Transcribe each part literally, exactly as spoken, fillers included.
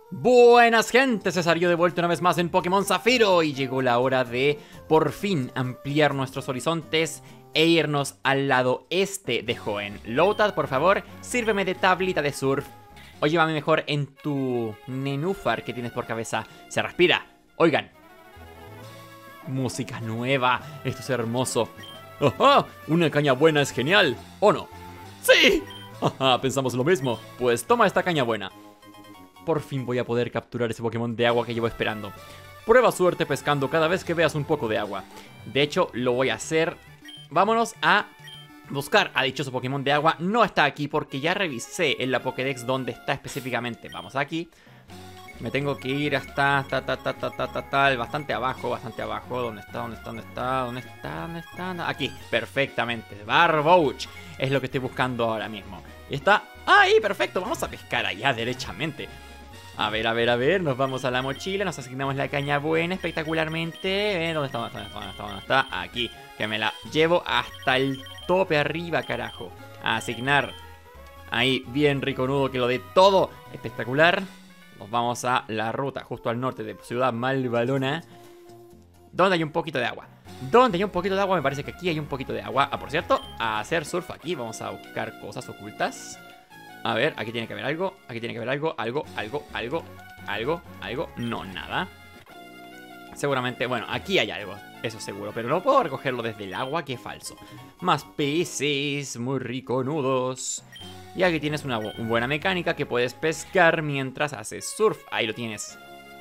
Buenas gente, Cesario de vuelta una vez más en Pokémon Zafiro y llegó la hora de por fin ampliar nuestros horizontes e irnos al lado este de Hoenn. Lotad, por favor, sírveme de tablita de surf o llévame mejor en tu nenúfar que tienes por cabeza. Se respira. Oigan, música nueva, esto es hermoso. ¡Ajá! Una caña buena es genial, ¿o no? ¡Sí! ¡Ajá! Pensamos lo mismo. Pues toma esta caña buena. Por fin voy a poder capturar ese Pokémon de agua que llevo esperando. Prueba suerte pescando cada vez que veas un poco de agua. De hecho, lo voy a hacer. Vámonos a buscar a dichoso Pokémon de agua. No está aquí porque ya revisé en la Pokédex dónde está específicamente. Vamos aquí. Me tengo que ir hasta, hasta, hasta, hasta, hasta, hasta, hasta, bastante abajo, bastante abajo. ¿Dónde está? ¿Dónde está? ¿Dónde está? ¿Dónde está? ¿Dónde está? Aquí, perfectamente. Barbouch es lo que estoy buscando ahora mismo. Y está ahí, perfecto. Vamos a pescar allá derechamente. A ver, a ver, a ver, nos vamos a la mochila, nos asignamos la caña buena espectacularmente. Eh, ¿Dónde está? ¿Dónde está? ¿Dónde está? ¿Dónde está? Aquí, que me la llevo hasta el tope arriba, carajo. A asignar. Ahí, bien riconudo, que lo dé todo. Espectacular. Nos vamos a la ruta justo al norte de Ciudad Malvalona, donde hay un poquito de agua. Donde hay un poquito de agua, me parece que aquí hay un poquito de agua. Ah, por cierto, a hacer surf aquí, vamos a buscar cosas ocultas. A ver, aquí tiene que haber algo, aquí tiene que haber algo, algo, algo, algo, algo, algo, no, nada. Seguramente, bueno, aquí hay algo, eso seguro, pero no puedo recogerlo desde el agua, qué falso. Más peces, muy riconudos. Y aquí tienes una bu buena mecánica que puedes pescar mientras haces surf, ahí lo tienes.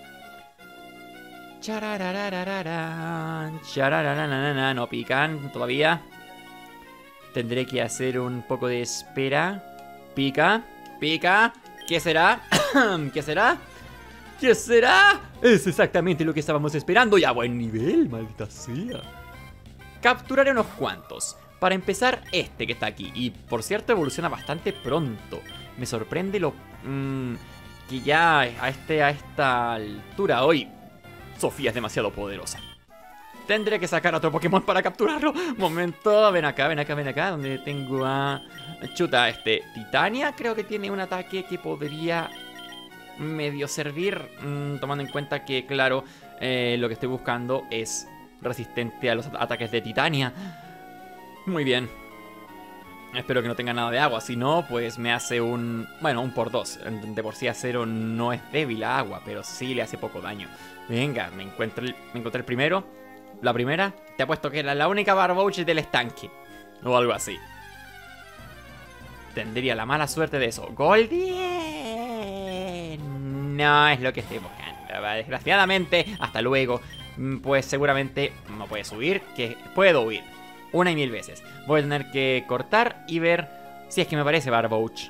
No pican todavía. Tendré que hacer un poco de espera. Pica, pica. ¿Qué será? ¿Qué será? ¿Qué será? Es exactamente lo que estábamos esperando. Ya buen nivel, maldita sea. Capturaré unos cuantos. Para empezar, este que está aquí. Y por cierto, evoluciona bastante pronto. Me sorprende lo... Mmm, que ya a, este, a esta altura hoy, Sofía es demasiado poderosa. Tendré que sacar a otro Pokémon para capturarlo. Momento, ven acá, ven acá, ven acá. Donde tengo a... Chuta, este... Titania creo que tiene un ataque que podría medio servir. Mmm, tomando en cuenta que, claro, eh, lo que estoy buscando es resistente a los ataques de Titania. Muy bien. Espero que no tenga nada de agua. Si no, pues me hace un... Bueno, un por dos. De por sí acero no es débil a agua, pero sí le hace poco daño. Venga, me encuentro el, me encontré el primero. La primera, te apuesto que era la única Barbouch del estanque. O algo así. Tendría la mala suerte de eso. ¡Goldie! No es lo que estoy buscando. Desgraciadamente, hasta luego. Pues seguramente no puede subir, que puedo huir. Una y mil veces. Voy a tener que cortar y ver si es que me parece Barbouch.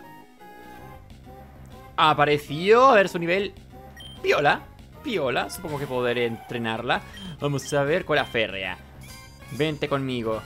Apareció, a ver su nivel. Piola, piola. Supongo que podré entrenarla. Vamos a ver con la férrea. Vente conmigo.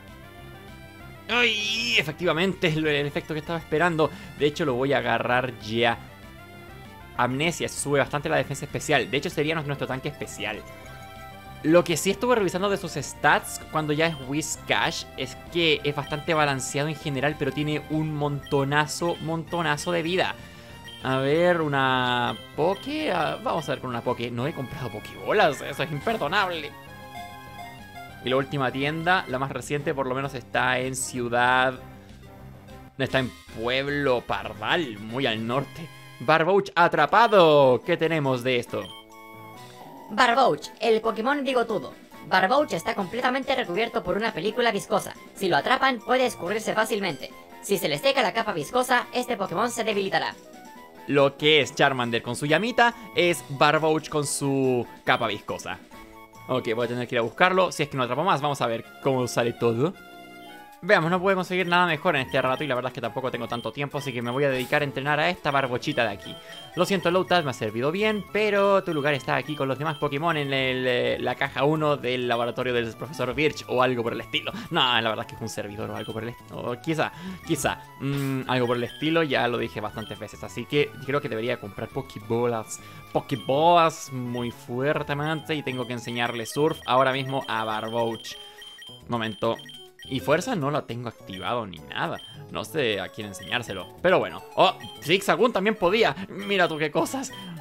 ¡Ay! Efectivamente, el, el efecto que estaba esperando. De hecho, lo voy a agarrar ya. Amnesia, sube bastante la defensa especial. De hecho, sería nuestro tanque especial. Lo que sí estuve revisando de sus stats cuando ya es Whiscash es que es bastante balanceado en general, pero tiene un montonazo, montonazo de vida. A ver, una Poké. Uh, vamos a ver con una Poké. No he comprado Pokébolas, eso es imperdonable. Y la última tienda, la más reciente, por lo menos está en Ciudad... Está en Pueblo Pardal, muy al norte. Barbouch atrapado. ¿Qué tenemos de esto? Barbouch, el Pokémon bigotudo. Barbouch está completamente recubierto por una película viscosa. Si lo atrapan, puede escurrirse fácilmente. Si se le seca la capa viscosa, este Pokémon se debilitará. Lo que es Charmander con su llamita es Barbouch con su capa viscosa. Ok, voy a tener que ir a buscarlo. Si es que no atrapa más, vamos a ver cómo sale todo. Veamos, no puedo conseguir nada mejor en este rato y la verdad es que tampoco tengo tanto tiempo, así que me voy a dedicar a entrenar a esta barbochita de aquí. Lo siento, Lotad, me ha servido bien, pero tu lugar está aquí con los demás Pokémon en el, la caja uno del laboratorio del profesor Birch o algo por el estilo. No, la verdad es que es un servidor o algo por el estilo. O quizá, quizá, mmm, algo por el estilo, ya lo dije bastantes veces, así que creo que debería comprar Pokébolas. Pokébolas muy fuertemente y tengo que enseñarle Surf ahora mismo a Barbouch. Momento. Y fuerza no la tengo activado ni nada. No sé a quién enseñárselo. Pero bueno. ¡Oh! Zigzagoon también podía. Mira tú qué cosas.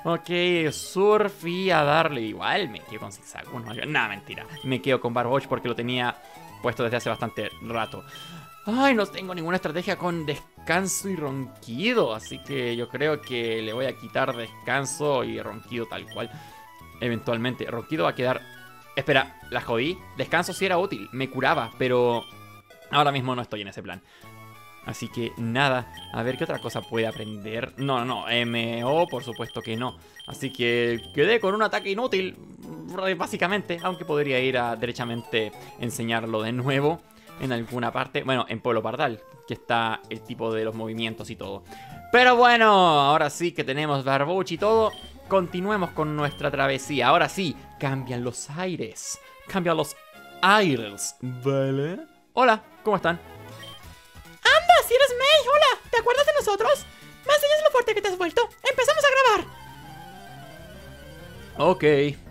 Ok, Surf y a darle igual. Me quedo con Zigzag uno. Nada, mentira. Me quedo con Barboach porque lo tenía puesto desde hace bastante rato. Ay, no tengo ninguna estrategia con descanso y ronquido. Así que yo creo que le voy a quitar descanso y ronquido tal cual. Eventualmente, ronquido va a quedar... Espera, la jodí. Descanso sí era útil, me curaba, pero ahora mismo no estoy en ese plan. Así que nada, a ver qué otra cosa puede aprender. No, no, no, M O por supuesto que no. Así que quedé con un ataque inútil, básicamente. Aunque podría ir a derechamente enseñarlo de nuevo en alguna parte. Bueno, en Pueblo Pardal, que está el tipo de los movimientos y todo. Pero bueno, ahora sí que tenemos Barboach y todo. Continuemos con nuestra travesía. Ahora sí, cambian los aires. Cambian los aires, ¿vale? Hola, ¿cómo están? ¡Anda, si eres May! ¡Hola! ¿Te acuerdas de nosotros? ¿Me enseñas lo fuerte que te has vuelto? ¡Empezamos a grabar! Ok.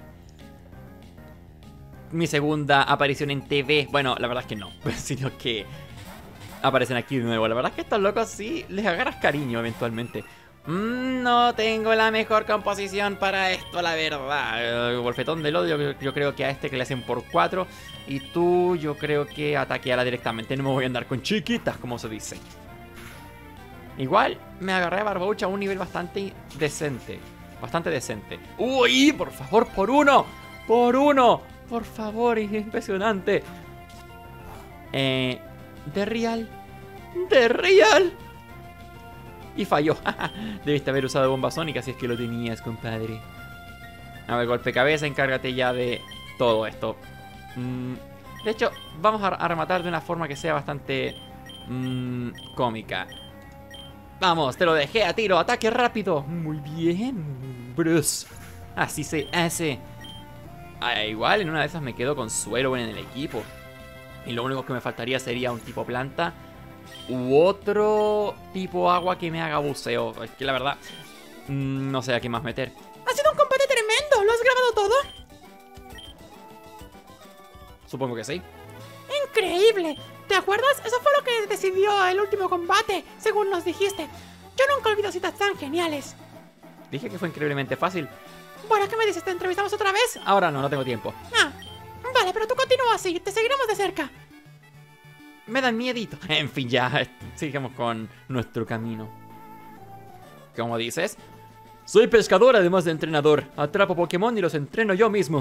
Mi segunda aparición en T V. Bueno, la verdad es que no. Sino que aparecen aquí de nuevo. La verdad es que estos locos sí les agarras cariño eventualmente. Mm, no tengo la mejor composición para esto, la verdad. uh, Golfetón del odio, yo, yo creo que a este que le hacen por cuatro. Y tú, yo creo que ataqueala directamente. No me voy a andar con chiquitas, como se dice. Igual, me agarré a Barboach a un nivel bastante decente. Bastante decente. ¡Uy! Por favor, por uno. Por uno. Por favor, es impresionante. Eh... De Real. De Real. Y falló. Debiste haber usado bomba sónica si es que lo tenías, compadre. A ver, golpe cabeza, encárgate ya de todo esto. Mm, de hecho, vamos a, a rematar de una forma que sea bastante mm, cómica. Vamos, te lo dejé a tiro. Ataque rápido. Muy bien, Bruce. Así se hace. Ah, igual en una de esas me quedo con suero en el equipo. Y lo único que me faltaría sería un tipo planta u otro tipo agua que me haga buceo. Es que la verdad, mmm, no sé a qué más meter. Ha sido un combate tremendo. ¿Lo has grabado todo? Supongo que sí. ¡Increíble! ¿Te acuerdas? Eso fue lo que decidió el último combate, según nos dijiste. Yo nunca olvido citas tan geniales. Dije que fue increíblemente fácil. Bueno, ¿qué me dices? ¿Te entrevistamos otra vez? Ahora no, no tengo tiempo. Ah, vale, pero tú continúa así. Te seguiremos de cerca. Me dan miedito. En fin, ya, sigamos con nuestro camino. ¿Cómo dices? Soy pescador además de entrenador. Atrapo Pokémon y los entreno yo mismo.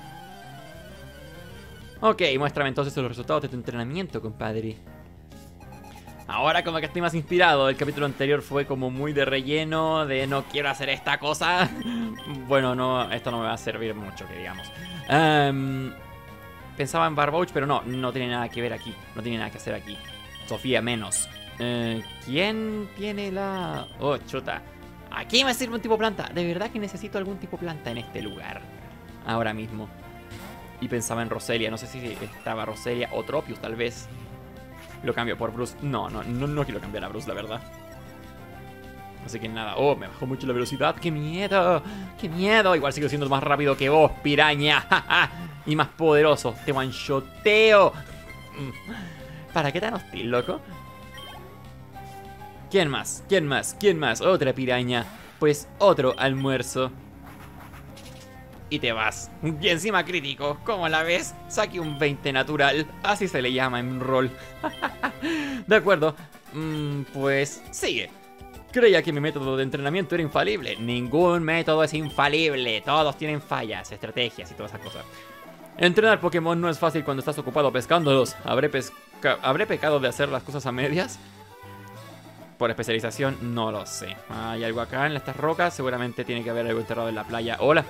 Ok, muéstrame entonces los resultados de tu entrenamiento, compadre. Ahora como que estoy más inspirado. El capítulo anterior fue como muy de relleno, de no quiero hacer esta cosa. Bueno, no, esto no me va a servir mucho, que digamos. Um, pensaba en Barboach, pero no, no tiene nada que ver aquí. No tiene nada que hacer aquí. Sofía menos. Uh, ¿Quién tiene la...? Oh, chuta. Aquí me sirve un tipo planta. De verdad que necesito algún tipo planta en este lugar. Ahora mismo. Y pensaba en Roselia. No sé si estaba Roselia o Tropius, tal vez. Lo cambio por Bruce. No, no, no, no quiero cambiar a Bruce, la verdad. Así que nada. Oh, me bajó mucho la velocidad. ¡Qué miedo! ¡Qué miedo! Igual sigo siendo más rápido que vos, piraña. Y más poderoso. Te one-shoteo. ¿Para qué tan hostil, loco? ¿Quién más? ¿Quién más? ¿Quién más? Otra piraña. Pues otro almuerzo. Y te vas. Y encima crítico. ¿Cómo la ves? Saque un veinte natural. Así se le llama en rol. De acuerdo. Mm, pues sigue. Creía que mi método de entrenamiento era infalible. Ningún método es infalible. Todos tienen fallas, estrategias y todas esas cosas. Entrenar Pokémon no es fácil cuando estás ocupado pescándolos. ¿Habré, pesca ¿Habré pecado de hacer las cosas a medias? Por especialización, no lo sé. Hay algo acá en estas rocas. Seguramente tiene que haber algo enterrado en la playa. Hola.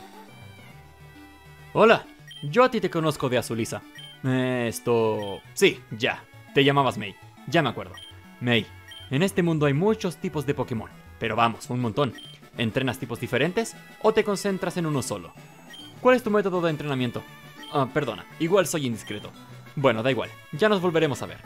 Hola, yo a ti te conozco de Azulisa. Esto... Sí, ya. Te llamabas May. Ya me acuerdo. May, en este mundo hay muchos tipos de Pokémon. Pero vamos, un montón. ¿Entrenas tipos diferentes o te concentras en uno solo? ¿Cuál es tu método de entrenamiento? Ah, perdona, igual soy indiscreto. Bueno, da igual. Ya nos volveremos a ver.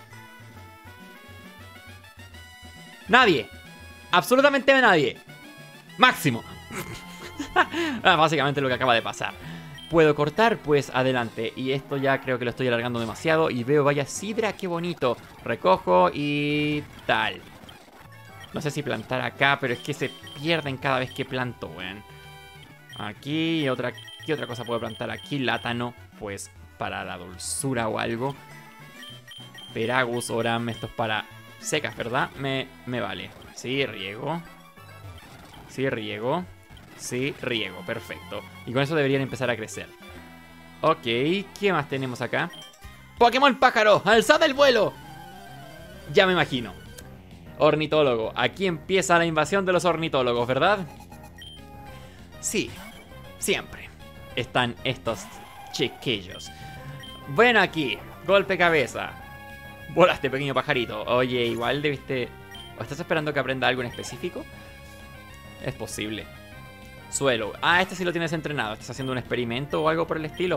Nadie. Absolutamente nadie. Máximo. Ah, básicamente lo que acaba de pasar. ¿Puedo cortar? Pues adelante. Y esto ya creo que lo estoy alargando demasiado. Y veo, vaya sidra, qué bonito. Recojo y tal. No sé si plantar acá, pero es que se pierden cada vez que planto, weón. Aquí, otra, ¿qué otra cosa puedo plantar aquí? Látano, pues para la dulzura o algo. Peragus, Oram, esto es para secas, ¿verdad? Me, me vale. Sí, riego. Sí, riego. Sí, riego, perfecto. Y con eso deberían empezar a crecer. Ok, ¿qué más tenemos acá? ¡Pokémon pájaro! ¡Alzad el vuelo! Ya me imagino. Ornitólogo. Aquí empieza la invasión de los ornitólogos, ¿verdad? Sí, siempre están estos chiquillos. Ven aquí, golpe cabeza. Volaste, pequeño pajarito. Oye, igual debiste... ¿O estás esperando que aprenda algo en específico? Es posible. Suelo. Ah, este sí lo tienes entrenado. ¿Estás haciendo un experimento o algo por el estilo?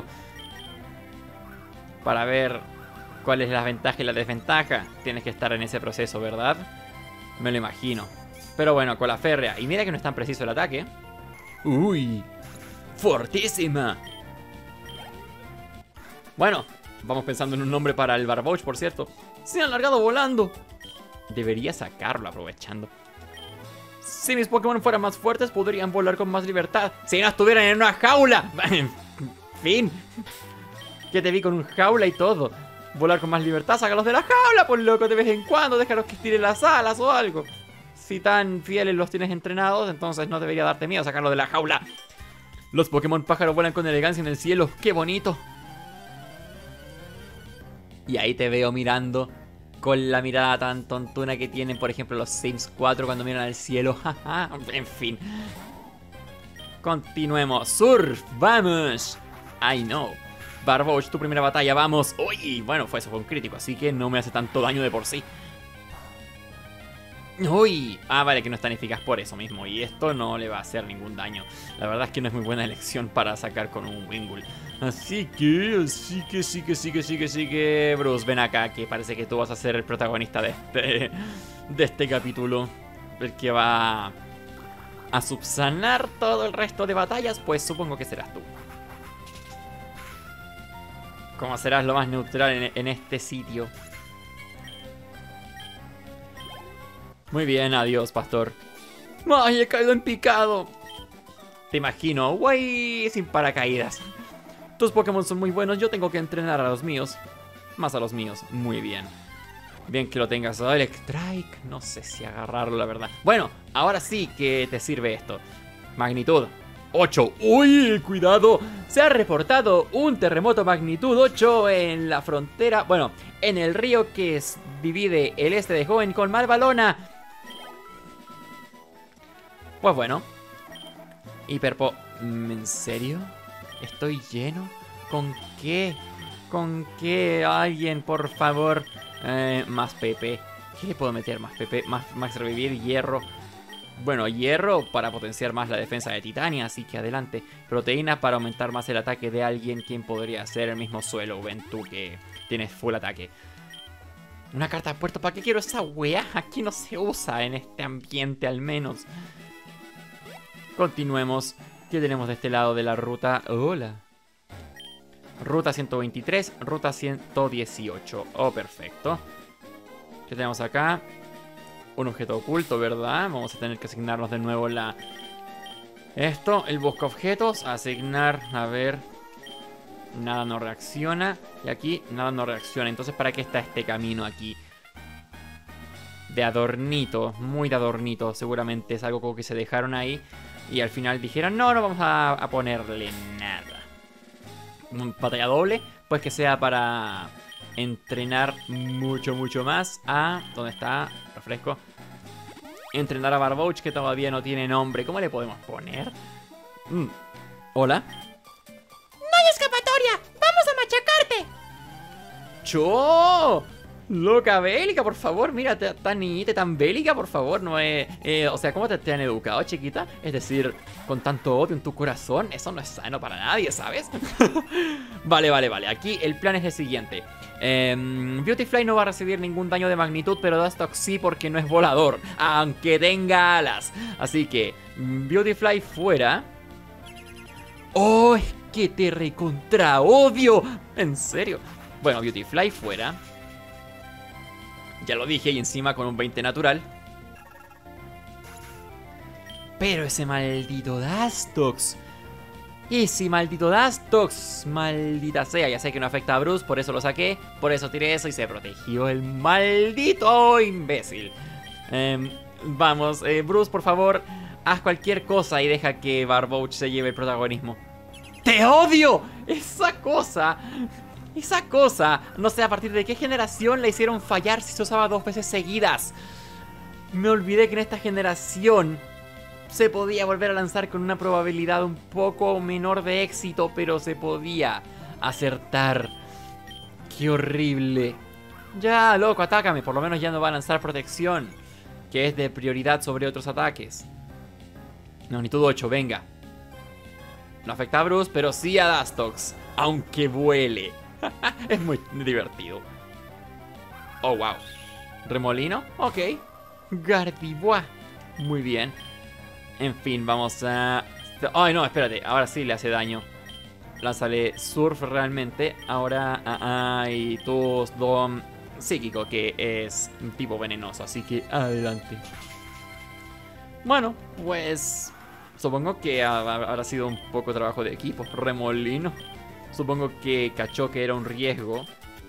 Para ver cuál es la ventaja y la desventaja. Tienes que estar en ese proceso, ¿verdad? Me lo imagino. Pero bueno, con la férrea. Y mira que no es tan preciso el ataque. ¡Uy! ¡Fortísima! Bueno, vamos pensando en un nombre para el Barboach, por cierto. ¡Se ha alargado volando! Debería sacarlo aprovechando. Si mis Pokémon fueran más fuertes, podrían volar con más libertad. Si no estuvieran en una jaula. En fin. Que te vi con un jaula y todo. Volar con más libertad, sácalos de la jaula, por loco, de vez en cuando. Déjalos que estiren las alas o algo. Si tan fieles los tienes entrenados, entonces no debería darte miedo sacarlos de la jaula. Los Pokémon pájaro vuelan con elegancia en el cielo. ¡Qué bonito! Y ahí te veo mirando con la mirada tan tontuna que tienen, por ejemplo, los Sims cuatro cuando miran al cielo. En fin. Continuemos. Surf, vamos. I know. Barboach, tu primera batalla, vamos. Uy, bueno, fue eso, fue un crítico, así que no me hace tanto daño de por sí. Uy, ah, vale, que no es tan eficaz por eso mismo. Y esto no le va a hacer ningún daño. La verdad es que no es muy buena elección para sacar con un Wingull. Así que, así que, sí que, sí que, sí que, sí que... Bruce, ven acá, que parece que tú vas a ser el protagonista de este, de este capítulo. El que va a subsanar todo el resto de batallas, pues supongo que serás tú. Como serás lo más neutral en, en este sitio. Muy bien, adiós, pastor. ¡Ay, he caído en picado! Te imagino, güey, sin paracaídas. Tus Pokémon son muy buenos, yo tengo que entrenar a los míos. Más a los míos, muy bien. Bien que lo tengas. Oh, Electrike, no sé si agarrarlo, la verdad. Bueno, ahora sí que te sirve esto. Magnitud ocho. ¡Uy, cuidado! Se ha reportado un terremoto magnitud ocho en la frontera. Bueno, en el río que es, divide el este de Hoenn con Malvalona. Pues bueno. Hiperpo... ¿En serio? ¿Estoy lleno? ¿Con qué? ¿Con qué? Alguien, por favor. Eh, más P P. ¿Qué le puedo meter? Más P P, más Max Revivir, hierro. Bueno, hierro para potenciar más la defensa de Titania, así que adelante. Proteína para aumentar más el ataque de alguien, quien podría ser el mismo Suelo. Ven tú que tienes full ataque. Una carta de puerto, ¿para qué quiero esa weá? Aquí no se usa en este ambiente al menos. Continuemos. ¿Qué tenemos de este lado de la ruta? Hola. Ruta ciento veintitrés, ruta ciento dieciocho. Oh, perfecto. ¿Qué tenemos acá? Un objeto oculto, ¿verdad? Vamos a tener que asignarnos de nuevo la... Esto, el busca objetos. Asignar, a ver... Nada no reacciona. Y aquí nada no reacciona. Entonces, ¿para qué está este camino aquí? De adornito. Muy de adornito. Seguramente es algo como que se dejaron ahí. Y al final dijeron, no, no vamos a, a ponerle nada. Un batalla doble. Pues que sea para entrenar mucho, mucho más a... ¿Dónde está? Refresco. Entrenar a Barboach, que todavía no tiene nombre. ¿Cómo le podemos poner? Mm. ¿Hola? ¡No hay escapatoria! ¡Vamos a machacarte! ¡Cho! Loca bélica, por favor. Mira, tan niñita, tan bélica, por favor. No es... Eh, o sea, ¿cómo te, te han educado, chiquita? Es decir, con tanto odio en tu corazón. Eso no es sano para nadie, ¿sabes? Vale, vale, vale. Aquí el plan es el siguiente. Eh, Beautyfly no va a recibir ningún daño de magnitud, pero Dustox sí porque no es volador, aunque tenga alas. Así que, Beautyfly fuera. ¡Oh, es que te recontra odio! En serio. Bueno, Beautyfly fuera. Ya lo dije, y encima con un veinte natural. Pero ese maldito Dustox. Ese maldito Dustox. Maldita sea. Ya sé que no afecta a Bruce, por eso lo saqué. Por eso tiré eso y se protegió el maldito imbécil. Eh, vamos, eh, Bruce, por favor, haz cualquier cosa y deja que Barboach se lleve el protagonismo. ¡Te odio! Esa cosa... Esa cosa... No sé a partir de qué generación la hicieron fallar si se usaba dos veces seguidas. Me olvidé que en esta generación se podía volver a lanzar con una probabilidad un poco menor de éxito, pero se podía acertar. ¡Qué horrible! Ya, loco, atácame. Por lo menos ya no va a lanzar protección, que es de prioridad sobre otros ataques. Magnitud ocho, venga. No afecta a Bruce, pero sí a Dustox, aunque vuele. Es muy divertido. Oh, wow. Remolino, ok. Gardevoir, muy bien. En fin, vamos a... Ay, no, espérate, ahora sí le hace daño. Lánzale Surf realmente. Ahora hay tus Dom Psíquico, que es un tipo venenoso, así que adelante. Bueno, pues... Supongo que habrá sido un poco trabajo de equipo. Remolino. Supongo que cachó que era un riesgo.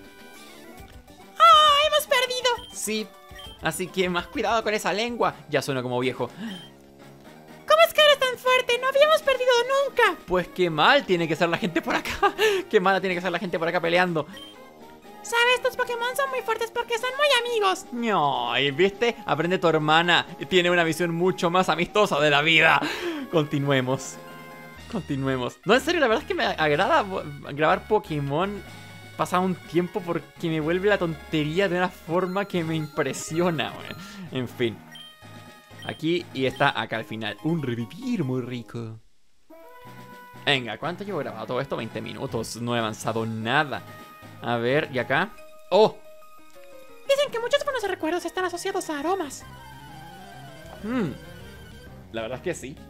¡Ah, hemos perdido! Sí, así que más cuidado con esa lengua. Ya suena como viejo. ¿Cómo es que eres tan fuerte? No habíamos perdido nunca. Pues qué mal tiene que ser la gente por acá. Qué mala tiene que ser la gente por acá peleando. ¿Sabes? Estos Pokémon son muy fuertes porque son muy amigos. No, ¿viste? Aprende tu hermana. Tiene una visión mucho más amistosa de la vida. Continuemos. Continuemos. No, en serio, la verdad es que me agrada grabar Pokémon pasado un tiempo porque me vuelve la tontería de una forma que me impresiona, güey. En fin. Aquí y está acá al final. Un revivir muy rico. Venga, ¿cuánto llevo grabado todo esto? veinte minutos. No he avanzado nada. A ver, ¿y acá? ¡Oh! Dicen que muchos buenos recuerdos están asociados a aromas. Hmm. La verdad es que sí.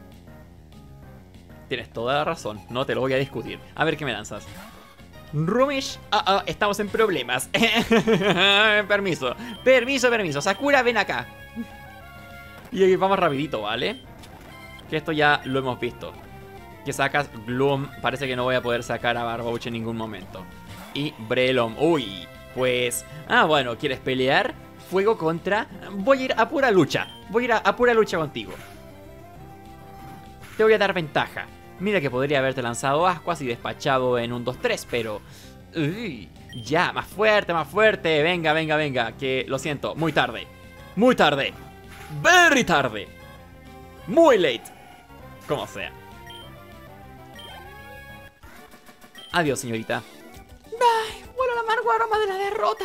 Tienes toda la razón, no te lo voy a discutir. A ver qué me lanzas. Rumish, ah, ah, estamos en problemas. Permiso, permiso, permiso. Sakura, ven acá. Y vamos rapidito, ¿vale? Que esto ya lo hemos visto. Que sacas Gloom, parece que no voy a poder sacar a Barboach en ningún momento. Y Breloom, uy, pues... Ah, bueno, ¿quieres pelear? Fuego contra... Voy a ir a pura lucha. Voy a ir a, a pura lucha contigo. Te voy a dar ventaja. Mira que podría haberte lanzado ascuas y despachado en un dos tres, pero... Uy, ya, más fuerte, más fuerte. Venga, venga, venga. Que lo siento, muy tarde. Muy tarde. Very tarde. Muy late. Como sea. Adiós, señorita. Ay, huele el amargo aroma de la derrota.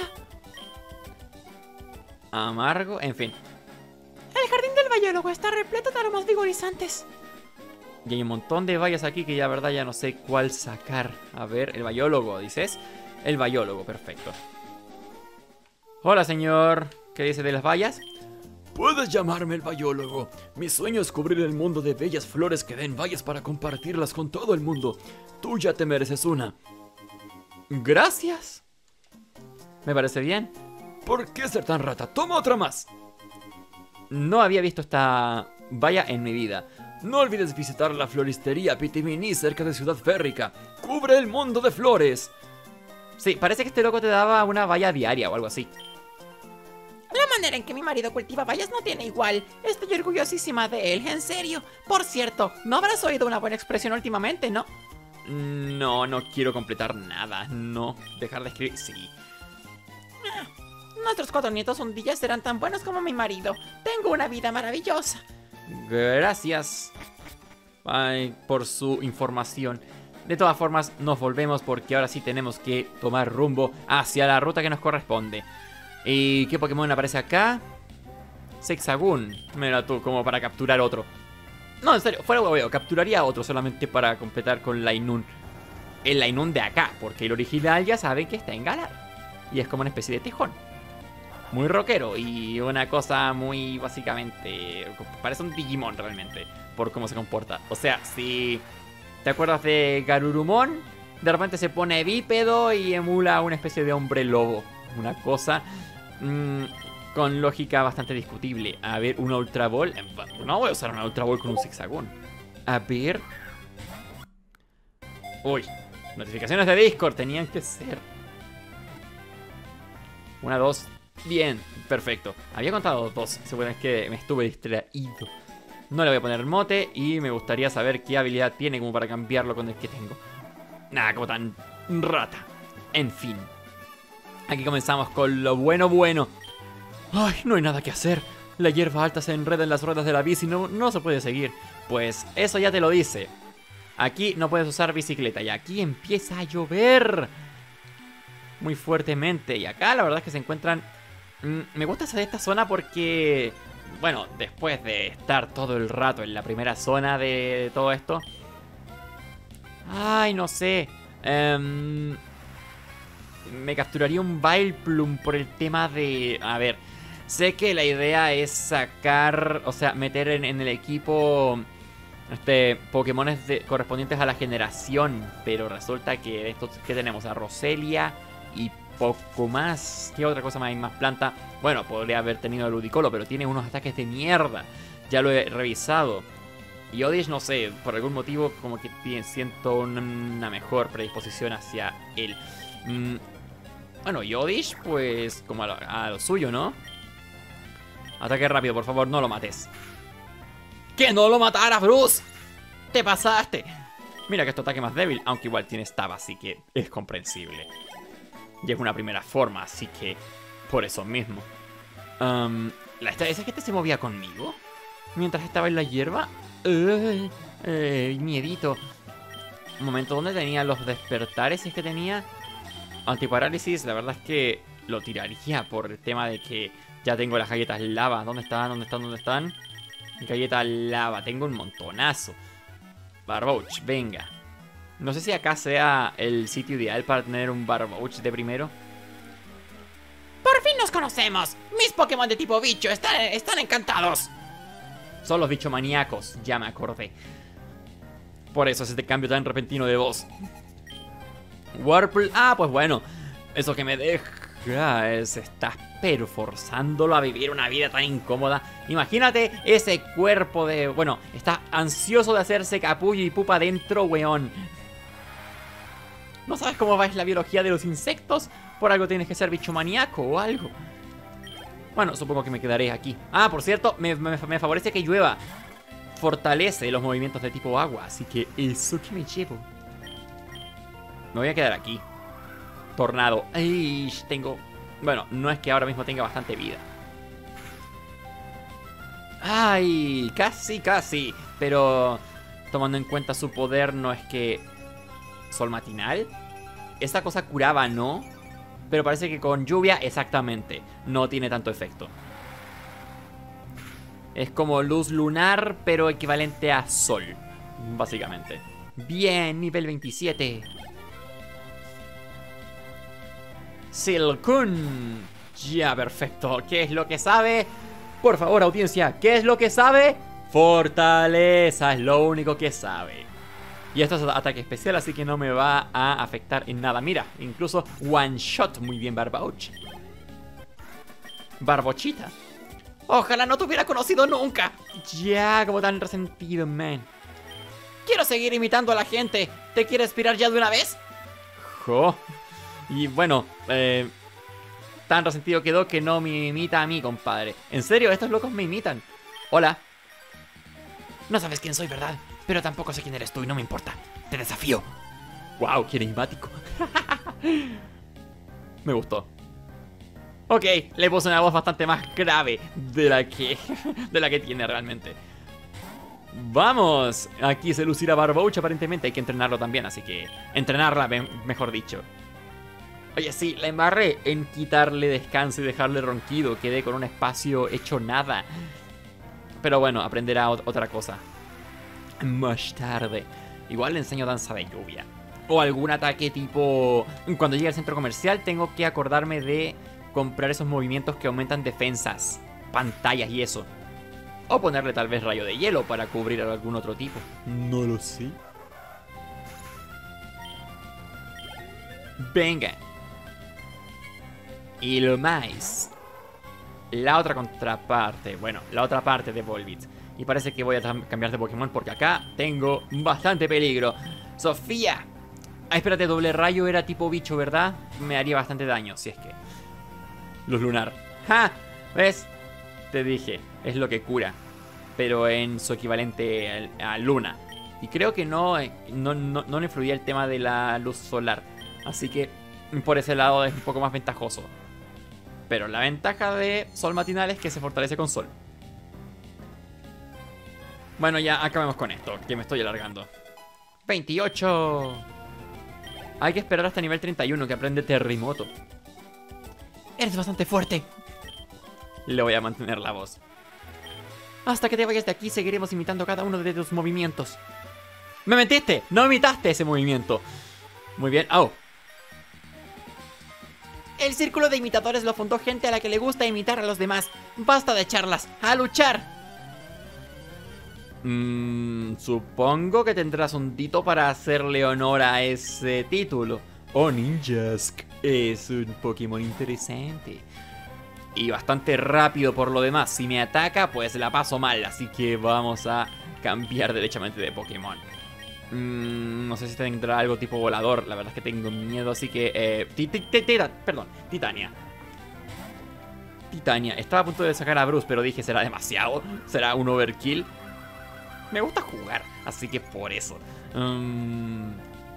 Amargo, en fin. El jardín del bayólogo está repleto de aromas vigorizantes. Y hay un montón de vallas aquí que ya, verdad, ya no sé cuál sacar. A ver, el bayólogo, ¿dices? El bayólogo, perfecto. Hola, señor. ¿Qué dice de las vallas? Puedes llamarme el bayólogo. Mi sueño es cubrir el mundo de bellas flores que den vallas para compartirlas con todo el mundo. Tú ya te mereces una. Gracias. Me parece bien. ¿Por qué ser tan rata? Toma otra más. No había visto esta valla en mi vida. No olvides visitar la floristería Pitimini cerca de Ciudad Férrica. ¡Cubre el mundo de flores! Sí, parece que este loco te daba una valla diaria o algo así. La manera en que mi marido cultiva vallas no tiene igual. Estoy orgullosísima de él, en serio. Por cierto, ¿no habrás oído una buena expresión últimamente, no? No, no quiero completar nada. No, dejar de escribir, sí. Ah, nuestros cuatro nietos un día serán tan buenos como mi marido. Tengo una vida maravillosa. Gracias. Ay, por su información. De todas formas, nos volvemos porque ahora sí tenemos que tomar rumbo hacia la ruta que nos corresponde. ¿Y qué Pokémon aparece acá? Zigzagoon. Mira tú, como para capturar otro. No, en serio, fuera hueveo, capturaría a otro solamente para completar con Lainun. El Lainun de acá, porque el original ya saben que está en Galar. Y es como una especie de tejón. Muy rockero y una cosa muy básicamente... Parece un Digimon realmente, por cómo se comporta. O sea, si te acuerdas de Garurumon, de repente se pone bípedo y emula una especie de hombre lobo. Una cosa... Mmm, con lógica bastante discutible. A ver, una Ultra Ball. No voy a usar una Ultra Ball con un Zigzagón. A ver. Uy, notificaciones de Discord tenían que ser. Una, dos. Bien, perfecto. Había contado dos. Seguro es que me estuve distraído. No le voy a poner mote y me gustaría saber qué habilidad tiene como para cambiarlo con el que tengo. Nada, como tan rata. En fin. Aquí comenzamos con lo bueno bueno. Ay, no hay nada que hacer. La hierba alta se enreda en las ruedas de la bici y no, no se puede seguir. Pues eso ya te lo dice. Aquí no puedes usar bicicleta y aquí empieza a llover muy fuertemente. Y acá la verdad es que se encuentran... Mmm, me gusta esta, esta zona porque... Bueno, después de estar todo el rato en la primera zona de todo esto... Ay, no sé. Um, me capturaría un Vileplume por el tema de... A ver, sé que la idea es sacar... O sea, meter en, en el equipo... Este, Pokémones de, correspondientes a la generación. Pero resulta que estos que tenemos a Roselia y poco más. ¿Qué otra cosa más hay? Más planta. Bueno, podría haber tenido el Ludicolo, pero tiene unos ataques de mierda. Ya lo he revisado. Y Oddish, no sé, por algún motivo como que siento una mejor predisposición hacia él. Mm, bueno, y Oddish, pues como a lo, a lo suyo, ¿no? Ataque rápido, por favor, no lo mates. ¡Que no lo mataras, Bruce! ¡Te pasaste! Mira que es tu ataque más débil, aunque igual tiene stab, así que es comprensible. Y es una primera forma, así que por eso mismo. Um, ¿la esta, ¿Esa que este se movía conmigo? Mientras estaba en la hierba. Uh, uh, miedito. Un momento, ¿dónde tenía los despertares? Si es que tenía antiparálisis, la verdad es que lo tiraría por el tema de que ya tengo las galletas lava. ¿Dónde están? ¿Dónde están? ¿Dónde están? Galletas lava, tengo un montonazo. Barboach, venga. No sé si acá sea el sitio ideal para tener un Barboach de primero. ¡Por fin nos conocemos! Mis Pokémon de tipo bicho están, están encantados. Son los bichomaníacos, ya me acordé. Por eso es este cambio tan repentino de voz. Warple, ah, pues bueno. Eso que me deja es... Estás pero forzándolo a vivir una vida tan incómoda. Imagínate ese cuerpo de... Bueno, está ansioso de hacerse capullo y pupa dentro, weón. ¿No sabes cómo va la biología de los insectos? Por algo tienes que ser bichomaníaco o algo. Bueno, supongo que me quedaré aquí. Ah, por cierto, me, me, me favorece que llueva. Fortalece los movimientos de tipo agua. Así que eso que me llevo. Me voy a quedar aquí. Tornado. Ay, tengo... Bueno, no es que ahora mismo tenga bastante vida. Ay, casi, casi. Pero tomando en cuenta su poder, no es que... Sol matinal. Esa cosa curaba, ¿no? Pero parece que con lluvia, exactamente, no tiene tanto efecto. Es como luz lunar, pero equivalente a sol, básicamente. Bien, nivel veintisiete. Silcoon. Ya, perfecto. ¿Qué es lo que sabe? Por favor, audiencia, ¿qué es lo que sabe? Fortaleza, es lo único que sabe. Y esto es ataque especial, así que no me va a afectar en nada. Mira, incluso one shot. Muy bien, Barboach. Barbochita. Ojalá no te hubiera conocido nunca. Ya, como tan resentido, man. Quiero seguir imitando a la gente. ¿Te quieres pirar ya de una vez? Jo. Y bueno, eh, tan resentido quedó que no me imita a mí, compadre. En serio, estos locos me imitan. Hola. No sabes quién soy, ¿verdad? Pero tampoco sé quién eres tú y no me importa. Te desafío. Wow, qué enigmático. Me gustó. Ok, le puse una voz bastante más grave de la que, de la que tiene realmente. Vamos. Aquí se lucirá Barboach aparentemente. Hay que entrenarlo también, así que... Entrenarla, mejor dicho. Oye, sí, la embarré en quitarle descanso y dejarle ronquido. Quedé con un espacio hecho nada. Pero bueno, aprenderá otra cosa más tarde. Igual le enseño danza de lluvia. O algún ataque tipo... Cuando llegue al centro comercial tengo que acordarme de comprar esos movimientos que aumentan defensas, pantallas y eso. O ponerle tal vez rayo de hielo para cubrir a algún otro tipo. No lo sé. Venga. Y lo más. la otra contraparte. Bueno, la otra parte de Volbits. Y parece que voy a cambiar de Pokémon porque acá tengo bastante peligro. ¡Sofía! Ah, espérate, doble rayo era tipo bicho, ¿verdad? Me haría bastante daño, si es que... Luz lunar. ¡Ja! ¿Ves? Te dije, es lo que cura. Pero en su equivalente a, a luna. Y creo que no, no, no, no le influía el tema de la luz solar. Así que por ese lado es un poco más ventajoso. Pero la ventaja de sol matinal es que se fortalece con sol. Bueno, ya acabemos con esto, que me estoy alargando. veintiocho. Hay que esperar hasta nivel treinta y uno que aprende Terremoto. Eres bastante fuerte. Le voy a mantener la voz. Hasta que te vayas de aquí seguiremos imitando cada uno de tus movimientos. ¡Me mentiste! ¡No imitaste ese movimiento! Muy bien. ¡Oh! El círculo de imitadores lo fundó gente a la que le gusta imitar a los demás. Basta de charlas. ¡A luchar! Mmm, supongo que tendrás un tito para hacerle honor a ese título. Oh, Ninjask es un Pokémon interesante. Y bastante rápido por lo demás. Si me ataca, pues la paso mal. Así que vamos a cambiar derechamente de Pokémon. Mm, no sé si tendrá algo tipo volador. La verdad es que tengo miedo, así que... Eh, ti, ti, ti, ti, perdón, Titania. Titania. Estaba a punto de sacar a Bruce, pero dije, será demasiado. Será un overkill. Me gusta jugar, así que por eso. Um,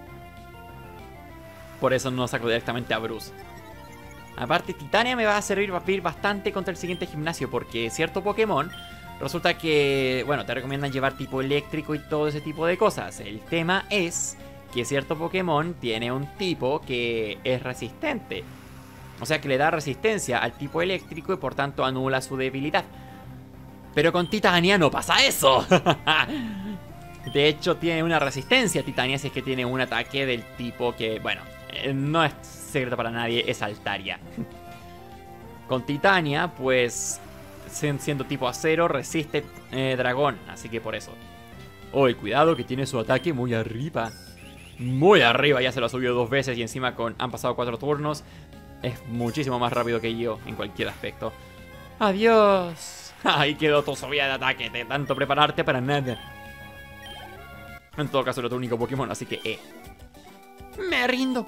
por eso no saco directamente a Bruce. Aparte, Titania me va a servir bastante contra el siguiente gimnasio, porque cierto Pokémon... Resulta que, bueno, te recomiendan llevar tipo eléctrico y todo ese tipo de cosas. El tema es que cierto Pokémon tiene un tipo que es resistente. O sea que le da resistencia al tipo eléctrico y por tanto anula su debilidad. Pero con Titania no pasa eso. De hecho tiene una resistencia Titania si es que tiene un ataque del tipo que, bueno, no es secreto para nadie, es Altaria. Con Titania, pues... siendo tipo acero, resiste eh, dragón. Así que por eso. Oh, el cuidado que tiene su ataque muy arriba. Muy arriba, ya se lo ha subido dos veces. Y encima con han pasado cuatro turnos. Es muchísimo más rápido que yo en cualquier aspecto. Adiós. Ahí quedó tu subida de ataque. De tanto prepararte para nada. En todo caso era tu único Pokémon, así que eh. Me rindo.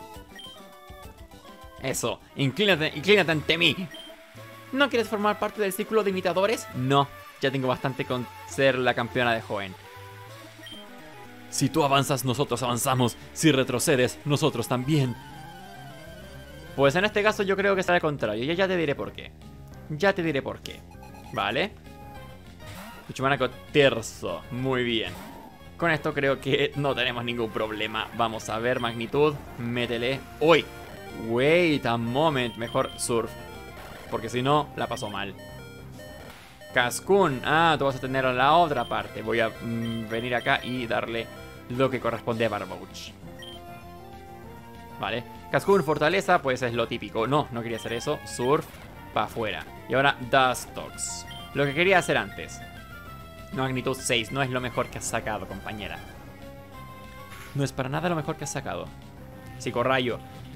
Eso, inclínate, inclínate ante mí. ¿No quieres formar parte del círculo de imitadores? No, ya tengo bastante con ser la campeona de Hoenn. Si tú avanzas, nosotros avanzamos. Si retrocedes, nosotros también. Pues en este caso yo creo que será al contrario. Ya, ya te diré por qué. Ya te diré por qué. ¿Vale? Uchumanaco terzo. Muy bien. Con esto creo que no tenemos ningún problema. Vamos a ver magnitud. Métele. ¡Uy! Wait a moment. Mejor Surf. Porque si no, la paso mal. Cascoon. Ah, tú vas a tener a la otra parte. Voy a mm, venir acá y darle lo que corresponde a Barboach. Vale. Cascoon, fortaleza, pues es lo típico. No, no quería hacer eso. Surf, para afuera. Y ahora Dustox. Lo que quería hacer antes. Magnitud seis. No es lo mejor que has sacado, compañera. No es para nada lo mejor que has sacado. Psicorrayo.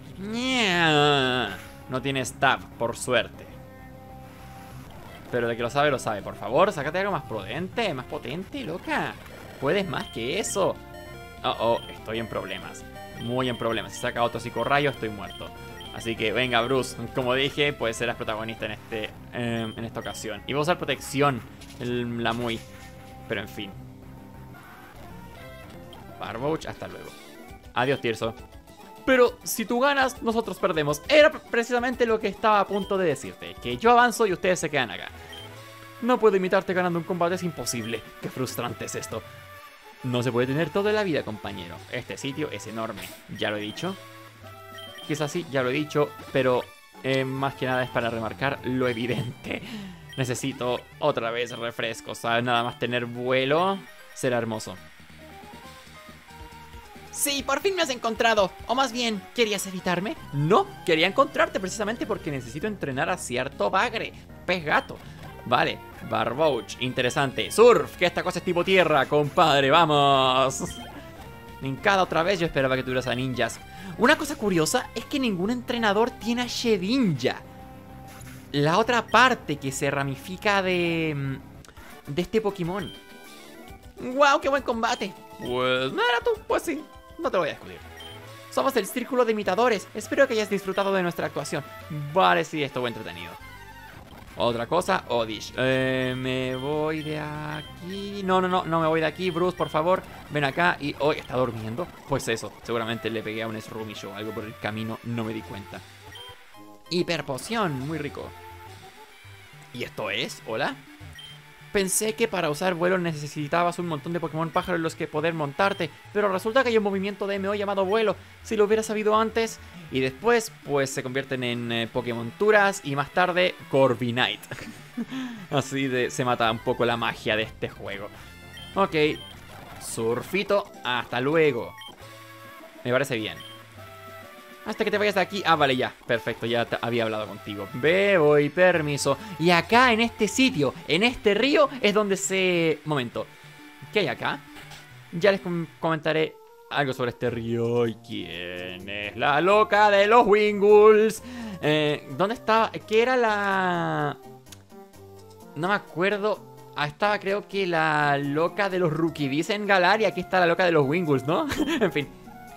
No tiene stab, por suerte. Pero de que lo sabe, lo sabe. Por favor, sácate algo más prudente, más potente, loca. Puedes más que eso. Oh, oh, estoy en problemas. Muy en problemas. Si saca otro psicorrayo, estoy muerto. Así que venga, Bruce. Como dije, pues serás protagonista en este eh, en esta ocasión. Y voy a usar protección, el, la muy. Pero en fin. Barboach, hasta luego. Adiós, Tirso. Pero si tú ganas, nosotros perdemos. Era precisamente lo que estaba a punto de decirte. Que yo avanzo y ustedes se quedan acá. No puedo imitarte ganando un combate, es imposible. Qué frustrante es esto. No se puede tener toda la vida, compañero. Este sitio es enorme. Ya lo he dicho. Quizás sí, ya lo he dicho. Pero eh, más que nada es para remarcar lo evidente. Necesito otra vez refrescos. ¿Sabes? Nada más tener vuelo será hermoso. Sí, por fin me has encontrado. O más bien, ¿querías evitarme? No, quería encontrarte precisamente porque necesito entrenar a cierto bagre. Pez gato. Vale, Barboach, interesante. Surf, que esta cosa es tipo tierra, compadre, vamos. Nincada otra vez, yo esperaba que tuvieras a ninjas. Una cosa curiosa es que ningún entrenador tiene a Shedinja. la otra parte que se ramifica de, de este Pokémon. ¡Wow! ¡Qué buen combate! Pues no era tú, pues sí, no te lo voy a discutir. Somos el Círculo de Imitadores. Espero que hayas disfrutado de nuestra actuación. Vale, sí, estuvo entretenido. Otra cosa, Odish. Eh, me voy de aquí. No, no, no, no me voy de aquí. Bruce, por favor, ven acá. Y hoy está durmiendo. Pues eso, seguramente le pegué a un Shroomish o algo por el camino. No me di cuenta. Hiperpoción, muy rico. ¿Y esto es? ¿Hola? Pensé que para usar vuelo necesitabas un montón de Pokémon pájaro en los que poder montarte, pero resulta que hay un movimiento de M O llamado vuelo. Si lo hubiera sabido antes. Y después, pues se convierten en eh, Pokémonturas y más tarde Corviknight. Así de, se mata un poco la magia de este juego. Ok, Surfito, hasta luego. Me parece bien. Hasta que te vayas de aquí. Ah, vale, ya. Perfecto, ya te había hablado contigo. Ve, voy, permiso. Y acá, en este sitio, en este río, es donde se... Momento. ¿Qué hay acá? Ya les com comentaré algo sobre este río. ¿Y quién es la loca de los Wingulls? Eh, ¿Dónde estaba? ¿Qué era la...? No me acuerdo. Ah, estaba creo que la loca de los Rukidis en Galar. Y aquí está la loca de los Wingulls, ¿no? En fin.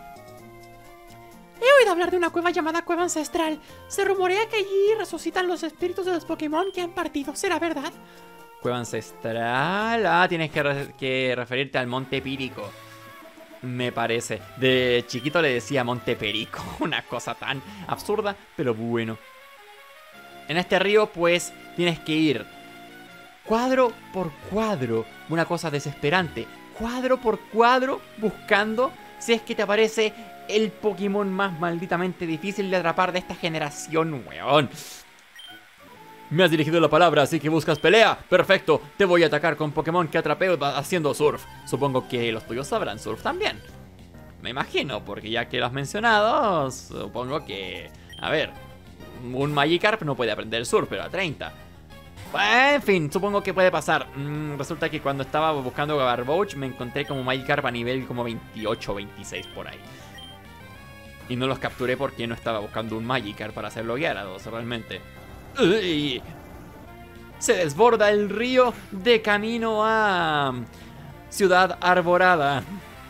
He oído hablar de una cueva llamada Cueva Ancestral. Se rumorea que allí resucitan los espíritus de los Pokémon que han partido. ¿Será verdad? Cueva Ancestral... Ah, tienes que, re que referirte al Monte Pírico. Me parece. De chiquito le decía Monte Perico. Una cosa tan absurda, pero bueno. En este río, pues, tienes que ir cuadro por cuadro. Una cosa desesperante. Cuadro por cuadro, buscando si es que te aparece el Pokémon más malditamente difícil de atrapar de esta generación, weón. Me has dirigido la palabra, así que buscas pelea. Perfecto, te voy a atacar con Pokémon que atrapé haciendo surf. Supongo que los tuyos sabrán surf también. Me imagino, porque ya que lo has mencionado, supongo que... A ver, un Magikarp no puede aprender surf, pero a treinta. En fin, supongo que puede pasar. mm, Resulta que cuando estaba buscando a Barboach me encontré como Magikarp a nivel como veintiocho o veintiséis por ahí. Y no los capturé porque no estaba buscando un Magikarp para hacerlo Gyarados, realmente. ¡Uy! Se desborda el río de camino a... Ciudad Arborada.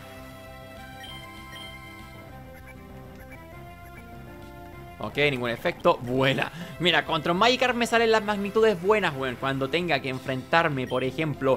Ok, ningún efecto, vuela. Mira, contra un Magikarp me salen las magnitudes buenas, bueno, cuando tenga que enfrentarme, por ejemplo,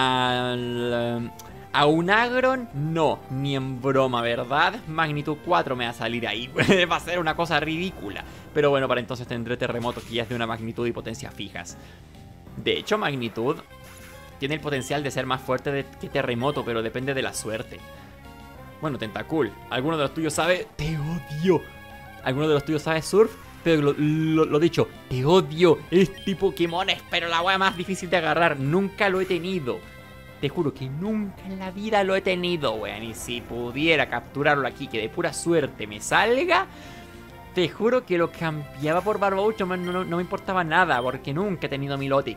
al... A un Agron, no, ni en broma, ¿verdad? Magnitud cuatro me va a salir ahí. Va a ser una cosa ridícula. Pero bueno, para entonces tendré Terremoto, que ya es de una magnitud y potencia fijas. De hecho, Magnitud tiene el potencial de ser más fuerte de, que Terremoto, pero depende de la suerte. Bueno, Tentacool, ¿alguno de los tuyos sabe? Te odio. ¿Alguno de los tuyos sabe Surf? Pero lo, lo, lo dicho, te odio. Este Pokémon es pero la wea más difícil de agarrar. Nunca lo he tenido. Te juro que nunca en la vida lo he tenido, weón. Y si pudiera capturarlo aquí, que de pura suerte me salga, te juro que lo cambiaba por Barboach. No, no, no me importaba nada, porque nunca he tenido Milotic.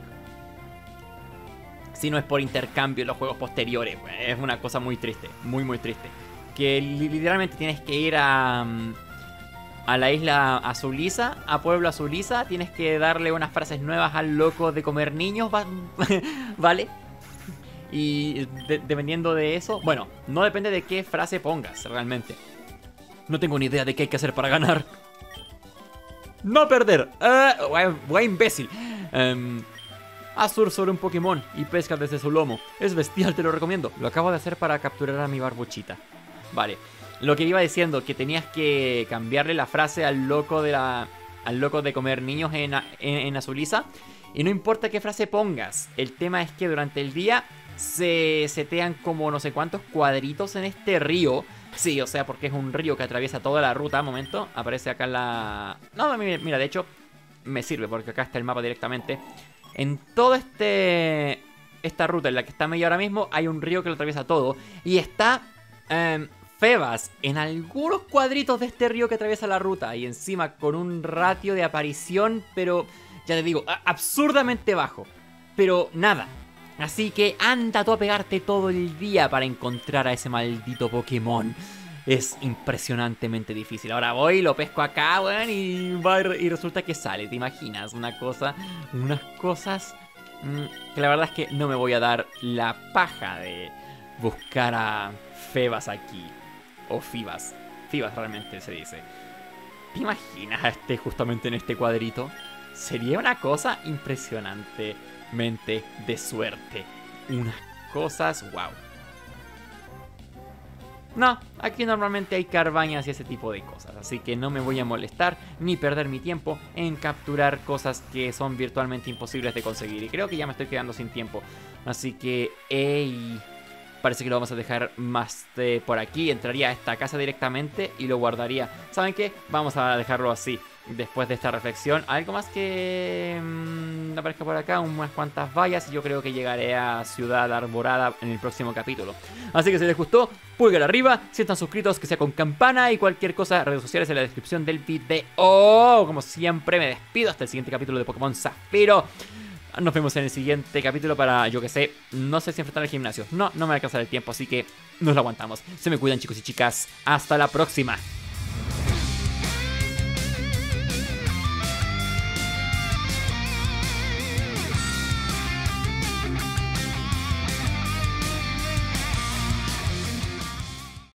Si no es por intercambio en los juegos posteriores, weón. Es una cosa muy triste, muy muy triste. Que literalmente tienes que ir a... A la isla Azulisa, a Pueblo Azulisa. Tienes que darle unas frases nuevas al loco de comer niños, ¿vale? Y de dependiendo de eso... Bueno, no depende de qué frase pongas, realmente. No tengo ni idea de qué hay que hacer para ganar. ¡No perder! Uh, ¡Guay imbécil! Um, Azur sobre un Pokémon y pesca desde su lomo. Es bestial, te lo recomiendo. Lo acabo de hacer para capturar a mi Barbochita. Vale. Lo que iba diciendo, que tenías que cambiarle la frase al loco de la... Al loco de comer niños en, en, en Azulisa. Y no importa qué frase pongas. El tema es que durante el día se setean como no sé cuántos cuadritos en este río. Sí, o sea, porque es un río que atraviesa toda la ruta. Momento, aparece acá la... No, mira, de hecho, me sirve porque acá está el mapa directamente. En todo este... Esta ruta en la que está medio ahora mismo, hay un río que lo atraviesa todo. Y está... Eh, Febas en algunos cuadritos de este río que atraviesa la ruta. Y encima con un ratio de aparición, pero ya te digo, absurdamente bajo. Pero nada. Así que anda tú a pegarte todo el día para encontrar a ese maldito Pokémon. es impresionantemente difícil. Ahora voy, lo pesco acá, weón, y, va, y resulta que sale. ¿Te imaginas? Una cosa, unas cosas mmm, que la verdad es que no me voy a dar la paja de buscar a Febas aquí. O Fibas. Fibas realmente se dice. ¿Te imaginas a este justamente en este cuadrito? Sería una cosa impresionantemente de suerte. Unas cosas, wow. No, aquí normalmente hay carbañas y ese tipo de cosas, así que no me voy a molestar ni perder mi tiempo en capturar cosas que son virtualmente imposibles de conseguir. Y creo que ya me estoy quedando sin tiempo, así que, ey, parece que lo vamos a dejar más de por aquí. Entraría a esta casa directamente y lo guardaría. ¿Saben qué? Vamos a dejarlo así. Después de esta reflexión, algo más que mmm, aparezca por acá, unas cuantas vallas, y yo creo que llegaré a Ciudad Arborada en el próximo capítulo. Así que si les gustó, pulgar arriba, si están suscritos, que sea con campana, y cualquier cosa, redes sociales en la descripción del video. Como siempre, me despido hasta el siguiente capítulo de Pokémon Zafiro. Nos vemos en el siguiente capítulo para, yo que sé, no sé si enfrentar al gimnasio. No, no me va a alcanzar el tiempo, así que nos lo aguantamos. Se me cuidan, chicos y chicas. Hasta la próxima.